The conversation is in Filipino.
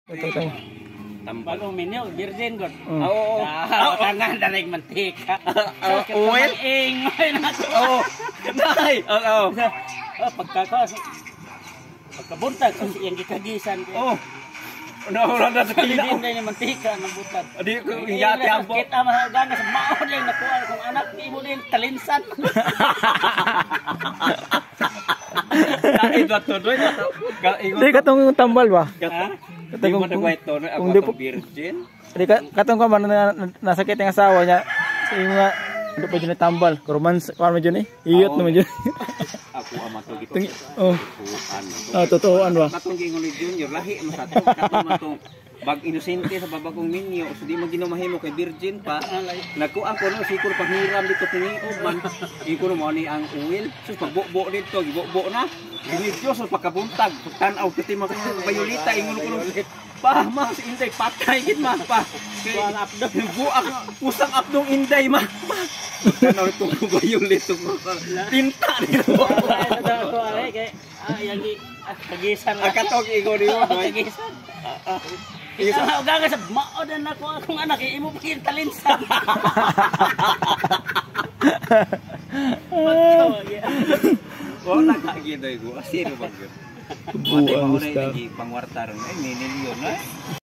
Betul kayo. Balong minyo, virgin god. Oo. Tangan danig mantika. Oil? Ingoy na to. Oo. Nay. Oo. Pagkabuntag, yung gikagisan. Oo. Wala na sa Pilipin kinaw. na yung mantika ng butag. Adi ko hiyati ang po. Kita mahagana sa maon yung nakuha kung anak ni mo din talinsan. Ito to doy. Di katong tambal ba? Katong kung di po virgin. Di katong ka man nasakit ang asawa niya. Yung nga hindi pa dyan tambal. Romance, paano dyan eh? Iyot naman dyan. Ako ama to gito. Oh. Totooan ba? Katong gingon ni Junior lahi mo sa to. Katong matong bag inosente sa babagong minyo so di man ginamahimo kay virgin pa. Nagkuan ko no siguro paghiram dito kiniog man. Iko mo ni ang oil. So pagbubo dito, gibubo na. Binidyo so pagkabuntag, tan-aw kiti mga bayolita ingon ko pa ma si Inday patay gid ma pa. Kay buak pusang apdong Inday ma. Kanaw itong bayolito ko. Tinta dito. Yang kagisan. Akatog igo niyo, Kagisan. Isa na ugaga sa mao na nako akong anak imo pa yung talinsan. Wala ka gidoy go. Asiro ba gyud? Buwan mo na pangwartar ay milyon na.